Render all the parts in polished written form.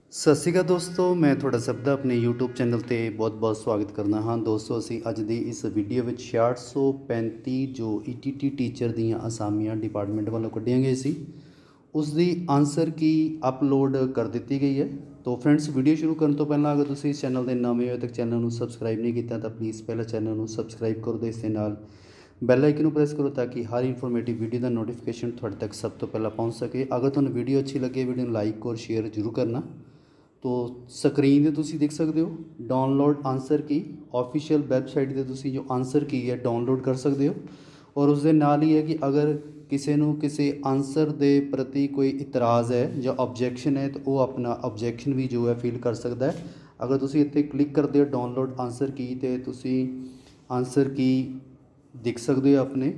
ਸਤਿ ਸ਼੍ਰੀ ਅਕਾਲ ਦੋਸਤੋ, ਮੈਂ ਤੁਹਾਡਾ ਸਭ ਦਾ ਆਪਣੇ YouTube ਚੈਨਲ ਤੇ ਬਹੁਤ-ਬਹੁਤ ਸਵਾਗਤ ਕਰਦਾ ਹਾਂ। ਦੋਸਤੋ, ਅਸੀਂ ਅੱਜ ਦੀ ਇਸ ਵੀਡੀਓ ਵਿੱਚ 6635 ਜੋ ETT ਟੀਚਰ ਦੀਆਂ ਅਸਾਮੀਆਂ ਡਿਪਾਰਟਮੈਂਟ ਵੱਲੋਂ ਕੱਢੀਆਂ ਗਈਆਂ ਸੀ ਉਸ ਦੀ ਆਨਸਰ ਕੀ ਅਪਲੋਡ ਕਰ ਦਿੱਤੀ ਗਈ ਹੈ। तो फ्रेंड्स, वीडियो शुरू करने तो पहला अगर तुम इस चैनल के नवे हो तक चैनल को सबसक्राइब नहीं किया तो प्लीज़ पहले चैनल को सबसक्राइब कर दो। इस नाल बैल आइकन प्रेस करो ताकि हर इंफॉर्मेटिव वीडियो का नोटिफिकेशन थोड़े तक सब तो पहला पहुँच सके। अगर तुहानू वीडियो अच्छी लगे वीडियो लाइक और शेयर जरूर करना। तो स्क्रीन पर तुम देख सकते हो डाउनलोड आंसर की ऑफिशियल वैबसाइट पर तुम जो आंसर की है डाउनलोड कर सकते हो। और उस दे नाल ही है कि अगर किसी नू किसी आंसर के प्रति कोई इतराज़ है या ऑब्जैक्शन है तो वो अपना ऑब्जैक्शन भी जो है फील कर सकता है। अगर तुम इत्थे क्लिक करते हो डाउनलोड आंसर की तो तुम आंसर की देख सकते हो अपने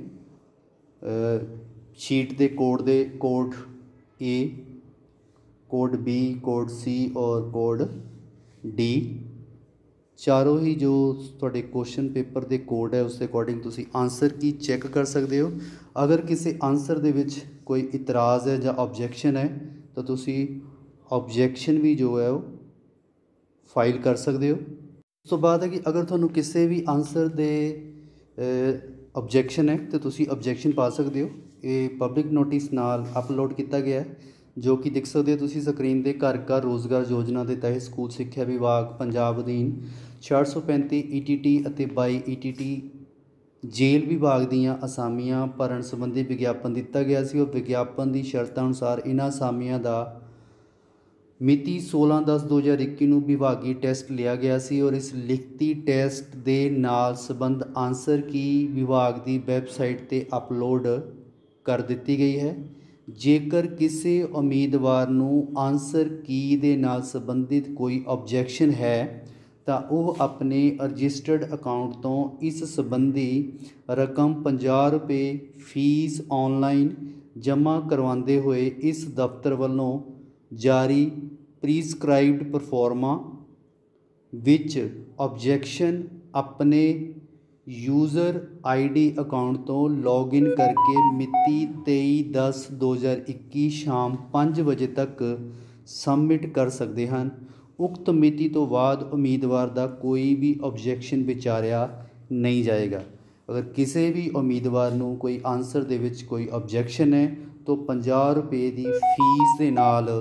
शीट के code A, code B, code C और कोड डी चारों ही जो थोड़े क्वेश्चन पेपर के कोड है उस अकॉर्डिंग तुसी आंसर की चैक कर सकते हो। अगर किसी आंसर दे विच कोई इतराज़ है या ऑब्जैक्शन है तो तुसी ऑब्जैक्शन भी जो है वो फाइल कर सकते हो। उस तो बाद है कि अगर तुहानू किसी भी आंसर दे ऑब्जैक्शन है तो तुसी ऑब्जैक्शन पा सकते हो। ये पब्लिक नोटिस नाल अपलोड किया गया है जो कि देख सकते हो तुसी स्क्रीन पर। घर घर रोज़गार योजना के तहत स्कूल सिक्ख्या विभाग पंजाब अधीन 6635 ETT ਅਤੇ 22 ETT जेल विभाग दीयां असामियां भरन संबंधी विज्ञापन दिता गया सी। और विज्ञापन की शर्तों अनुसार इन्हां असामियां दा मिति 16/10/2021 नूं विभागी टैसट लिया गया सी। और इस लिखती टैसट दे नाल संबंध आंसर की विभाग की वैबसाइट ते अपलोड कर दिती गई है। जेकर किसी उम्मीदवार नूं आंसर की दे नाल संबंधित कोई ऑब्जैक्शन है तो वह अपने रजिस्टर्ड अकाउंट तो इस संबंधी रकम 50 रुपये फीस ऑनलाइन जमा करवाते हुए इस दफ्तर वालों जारी प्रिस्क्राइब्ड परफॉर्मा विच ऑब्जैक्शन अपने यूज़र ID अकाउंट तो लॉगिन करके मिति 23/10/2021 शाम 5 बजे तक सबमिट कर सकते हैं। उक्त मिति तो बाद उम्मीदवार का कोई भी ऑब्जैक्शन विचारिया नहीं जाएगा। अगर किसी भी उम्मीदवार नूं कोई आंसर दे विच कोई ऑब्जैक्शन है तो 50 रुपये की फीस के नाल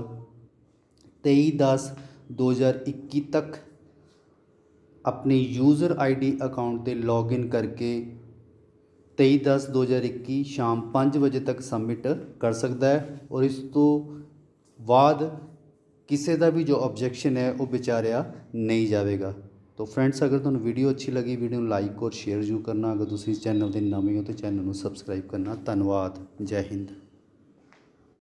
23/10/2021 तक अपने यूज़र ID अकाउंट ते लॉगिन करके 23/10/2021 शाम 5 बजे तक सबमिट कर सकता है। और इस तो बाद किसी का भी जो ऑब्जैक्शन है वो विचारिया नहीं जाएगा। तो फ्रेंड्स, अगर तुहानू वीडियो अच्छी लगी वीडियो लाइक और शेयर जरूर करना। अगर तुम इस चैनल के नवे हो तो चैनल को सबसक्राइब करना। धन्यवाद। जय हिंद।